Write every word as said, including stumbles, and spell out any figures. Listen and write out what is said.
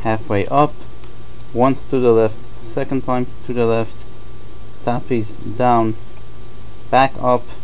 halfway up, once to the left, second time to the left, tapis down, back up,